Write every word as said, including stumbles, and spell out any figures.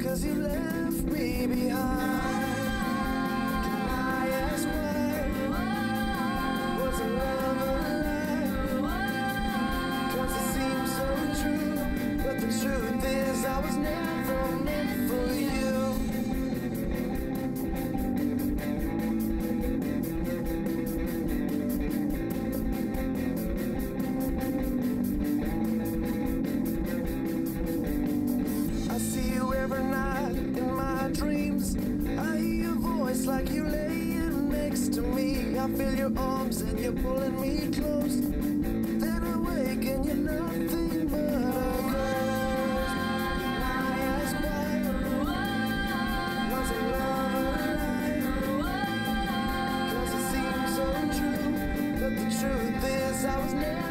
'cause you left me behind. Can I ask why? Was it love or lie? 'Cause it seems so true, but the truth is I was never meant for you. I see you every night in my dreams. I hear your voice like you're laying next to me. I feel your arms and you're pulling me close. Then I wake and you're nothing but a ghost. And I ask why? Was it love or lie? 'Cause it seems so true, but the truth is I was never